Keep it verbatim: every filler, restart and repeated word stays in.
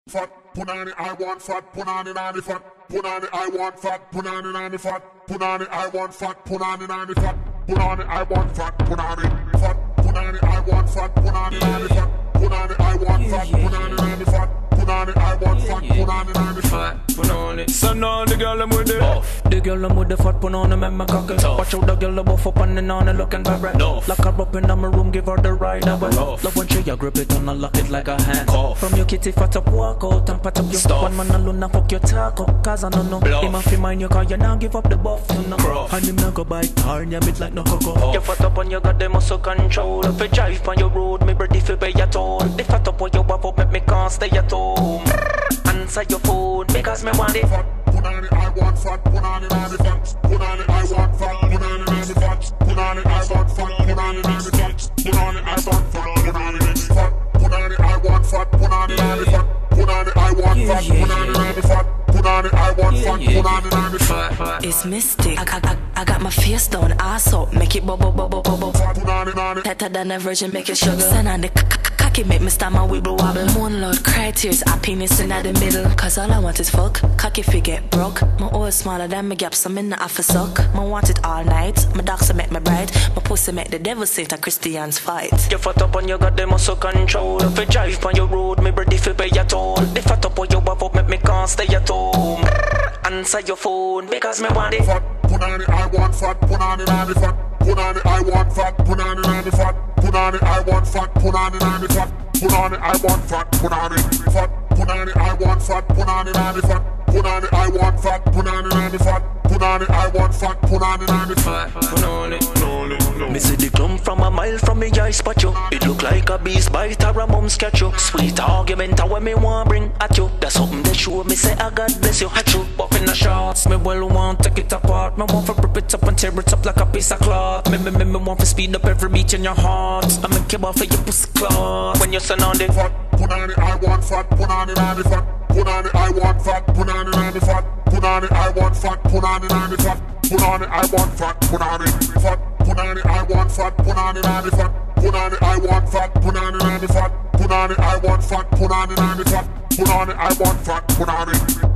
Phat Punani, I want Phat Punani, nani Phat Punani, I want Phat Punani, nani Phat Punani, I want Phat Punani, nani Phat Punani, I want Phat Punani, Phat Punani, I want Phat Punani, nani Phat Punani, I want Phat Punani, nani Phat Punani, I want Phat Punani, nani Phat Punani. So now the girl I'm with it off. The girl I'm with the Phat Punani, make me cock it. Watch out the girl buff up on the nana looking vibrant. Lock her up in my room, give her the ride away. Love when she a grip it and I lock it like a hand. Cough. From your kitty fat up, walk out and pat up your stuff. One man alone and fuck your talk up, cause I don't know. Him a fi mind you cause you now give up the buff to no. And him now go buy tar and you bit like no cocoa. Oh. You fat up and you got the muscle control. If you drive on your road, me ready fi pay your toll. The fat up when you wap up, make me can't stay at home. Answer your phone because me want it. Phat Punani, I want Phat Punani, nani Phat Punani, I want Phat Punani, nani Phat Punani, I want Phat Punani, nani Phat Punani, I want Phat Punani, Phat Punani, I want Phat Punani, nani Phat Punani, I want Phat Punani, nani Phat Punani, I want Phat Punani, nani Phat. It's mystic. I got, I, I got my face down, ass up, make it bubble, bubble, bubble. Phat Punani, nani. Better than a virgin, make it sugar. Send on the cocky, make me stomach wibble wobble. Moon Lord, cry tears, happiness in the middle. Cause all I want is fuck. Cocky forget broke. My oil smaller than my gaps, I'm in the office suck. I want it all night. My dogs make me bright. My pussy make the devil sit a Christians fight. You fat up and you got the muscle control. If you drive on your road, me ready fi pay your toll. The fat up when you wap up, make me can't stay at home. Answer your phone because me want it. Phat Punani, I want Phat Punani, nani Phat Punani, I want Phat Punani, nani Phat Punani, I want Phat Punani, nani Phat Punani, I want Phat Punani, Phat Punani, I want Phat Punani, nani Phat Punani, I want Phat Punani, nani Phat Punani, I want Phat Punani, nani Phat Punani. Me see the clump from a mile from me, I spot you. It look like a beast bite or a mum's catch you. Sweet argument, how me want bring at you. That's something they show me say, I God bless you, hat you. Buff in the shots, me well want take it apart. Me want to rip it up and tear it up like a piece of cloth. Me, me, me, me want to speed up every beat in your heart. I make you want for your pussy cloth. When you send on the Phat Punani, I want Phat Punani, nani Phat Punani, I want Phat Punani, nani Phat Punani, I want Phat Punani, nani Phat Punani, I want Phat Punani, Phat Punani, I want Phat Punani, nani Phat Punani, I want Phat Punani, nani Phat Punani, I want Phat Punani, nani Phat Punani, I want Phat Punani.